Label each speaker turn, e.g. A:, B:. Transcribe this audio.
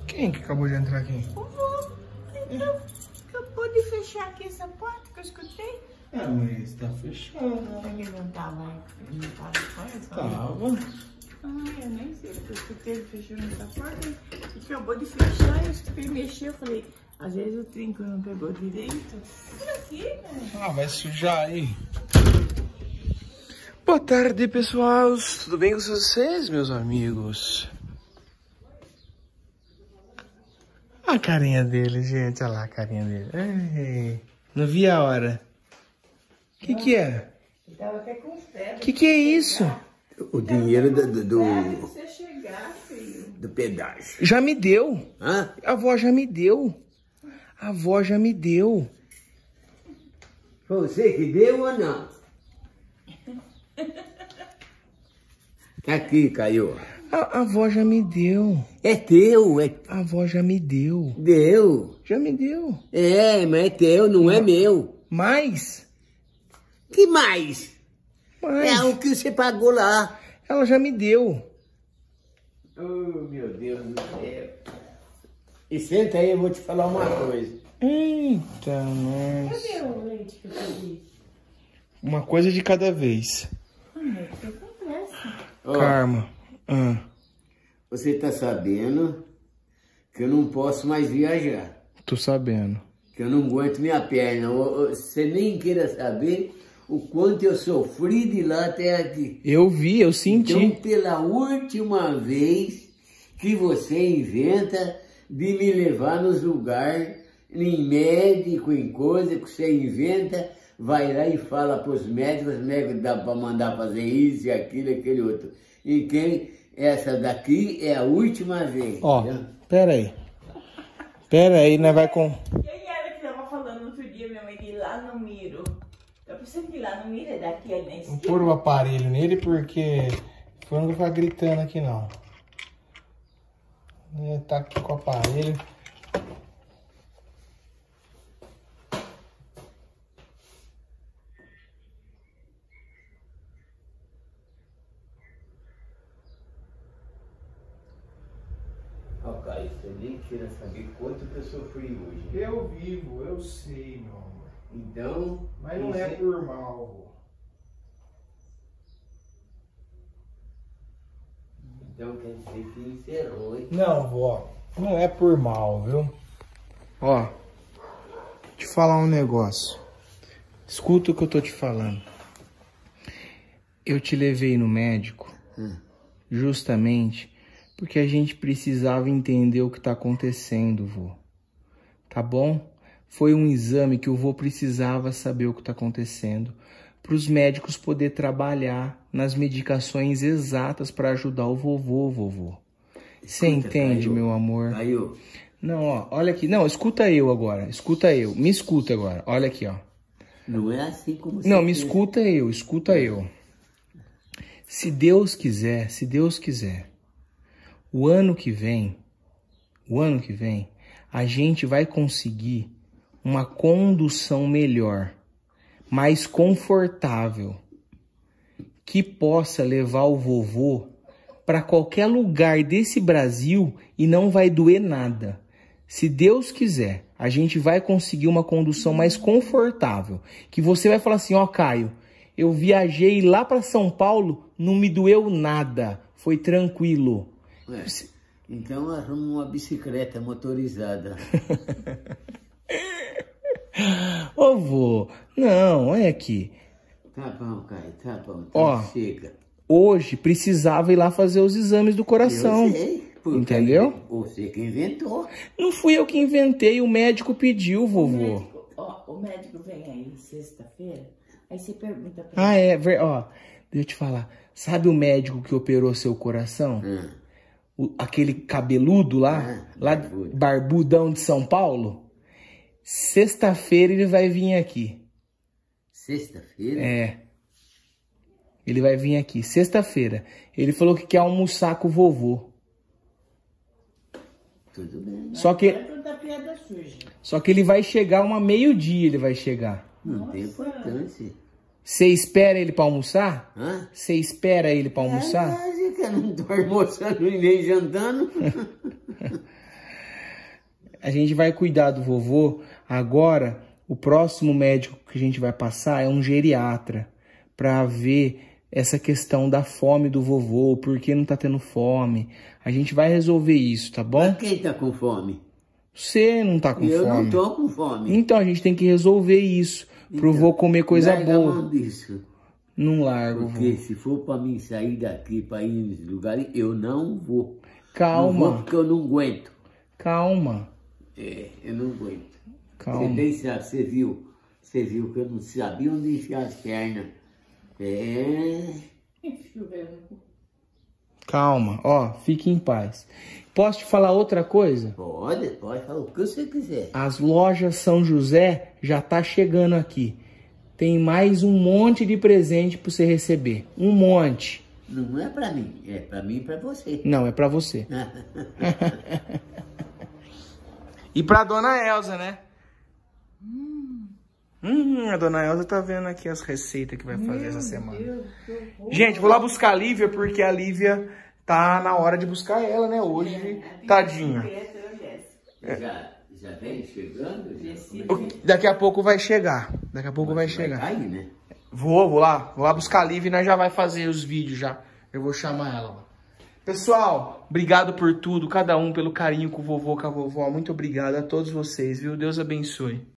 A: Quem que acabou de entrar aqui?
B: O vô. Então, acabou de fechar aqui essa porta que eu escutei.
A: Ah, mas tá fechado.
B: Ele não tava fora?
A: Tava.
B: Ah, eu nem sei, porque eu escutei ele fechando essa porta e acabou de fechar, eu escutei mexer, eu falei, às vezes o trinco não pegou direito. Por aqui, né?
A: Ah, vai sujar aí. Boa tarde, pessoal. Tudo bem com vocês, meus amigos? Olha a carinha dele, gente. Olha lá a carinha dele. Ei, não vi a hora. O que é?
B: Eu tava até com febre.
A: O que é isso?
C: O dinheiro
B: Você chegar, filho.
C: do pedágio.
A: Já me deu.
C: Hã?
A: A avó já me deu. A avó já me deu.
C: Foi você que deu ou não? Tá aqui, caiu.
A: A avó já me deu.
C: É teu, é
A: A avó já me deu.
C: deu.
A: Já me deu.
C: É, mas é teu, não é meu.
A: Mais?
C: Que mais?
A: Mais.
C: É o que você pagou lá.
A: Ela já me deu.
C: Oh, meu Deus do céu. E senta aí, eu vou te falar uma coisa.
A: Eita, nossa.
B: Cadê o leite que eu pedi?
A: Uma coisa de cada vez.
B: Ai, o que acontece?
C: Ó,
A: Karma.
C: você tá sabendo que eu não posso mais viajar.
A: Tô sabendo.
C: Que eu não aguento minha perna. Você nem queira saber o quanto eu sofri de lá até aqui.
A: Eu vi, eu senti.
C: Então, pela última vez que você inventa de me levar nos lugares, em médico, em coisa que você inventa, vai lá e fala para os médicos dá para mandar fazer isso e aquilo e aquele outro. E quem, essa daqui é a última vez.
A: Ó,
C: entendeu?
A: pera aí. Pera aí, né? Vai com...
B: Quem era que tava falando outro dia, minha mãe, de ir lá no Miro? Eu pensei que ir lá no Miro é daqui, é nesse.
A: Vou pôr o aparelho nele porque foi não ficar gritando aqui não. Tá aqui com o aparelho.
C: Ó, Caio, você nem queira saber quanto que eu sofri hoje.
A: Eu vivo, eu sei, meu amor.
C: Então,
A: Mas não é por mal, vô.
C: Então quer dizer que encerrou, hein?
A: Não, vó. Não é por mal, viu? Ó, te falar um negócio. Escuta o que eu tô te falando. Eu te levei no médico justamente porque a gente precisava entender o que tá acontecendo, vô. Tá bom? Foi um exame que o vô precisava saber o que tá acontecendo para os médicos poder trabalhar nas medicações exatas para ajudar o vovô. Você entende,
C: Caio,
A: meu amor?
C: Caio,
A: Não, ó, olha aqui. Não, escuta eu agora. Escuta eu. Me escuta agora. Olha aqui, ó.
C: não é assim como você
A: Não, me
C: pensa.
A: escuta eu. Escuta eu. Se Deus quiser, o ano que vem, a gente vai conseguir uma condução melhor, mais confortável, que possa levar o vovô para qualquer lugar desse Brasil e não vai doer nada. Se Deus quiser, a gente vai conseguir uma condução mais confortável, que você vai falar assim, ó, Caio, eu viajei lá para São Paulo, não me doeu nada, foi tranquilo.
C: Ué, então arruma uma bicicleta motorizada.
A: Ô, vô, não, olha aqui.
C: Tá bom, Caio, tá bom.
A: Ó,
C: chega.
A: Hoje precisava ir lá fazer os exames do coração.
C: Eu sei. Porque
A: Entendeu?
C: Você que inventou.
A: Não fui eu que inventei, o médico pediu, vovô.
B: O médico vem aí sexta-feira, aí você pergunta pra
A: Ah, é, ó, deixa eu te falar. Sabe o médico que operou seu coração? Aquele cabeludo lá, barbudão de São Paulo? Sexta-feira ele vai vir aqui.
C: Sexta-feira?
A: É. Ele vai vir aqui, sexta-feira. Ele falou que quer almoçar com o vovô.
C: Tudo bem.
A: Só que
B: piada suja.
A: ele vai chegar meio-dia, ele vai chegar.
C: Não tem importância.
A: Você espera ele pra almoçar?
C: Hã?
A: Você espera ele pra almoçar?
C: É, que eu não tô almoçando e nem jantando.
A: A gente vai cuidar do vovô. Agora, o próximo médico que a gente vai passar é um geriatra, para ver essa questão da fome do vovô, por que não tá tendo fome. A gente vai resolver isso, tá bom?
C: Mas quem tá com fome?
A: Você não tá com fome.
C: Eu não tô com fome.
A: Então a gente tem que resolver isso, pro vô comer coisa
C: larga
A: boa.
C: a mão disso.
A: Não largo,
C: Porque
A: vô.
C: se for pra mim sair daqui pra ir nos lugares, eu não vou.
A: Calma.
C: Não vou porque eu não aguento.
A: Calma.
C: É, eu não aguento.
A: Calma.
C: Você viu que eu não sabia onde enfiar as pernas. É.
A: Calma, ó, fique em paz. Posso te falar outra coisa?
C: Pode falar o que você quiser.
A: As lojas São José já tá chegando aqui. Tem mais um monte de presente pra você receber. Um monte.
C: Não é pra mim, é pra mim e pra você.
A: Não, é pra você. E pra dona Elza, né? A dona Elza tá vendo aqui as receitas que vai fazer essa semana. Gente, vou lá buscar a Lívia, porque a Lívia tá na hora de buscar ela, né? Hoje, tadinha.
C: Já vem chegando?
A: Daqui a pouco vai chegar. Daqui a pouco vai chegar.
C: Vai cair, né?
A: Vou lá buscar a Lívia e nós já vai fazer os vídeos já. Eu vou chamar ela lá. Pessoal, obrigado por tudo, cada um pelo carinho com o vovô, com a vovó. Muito obrigado a todos vocês, viu? Deus abençoe.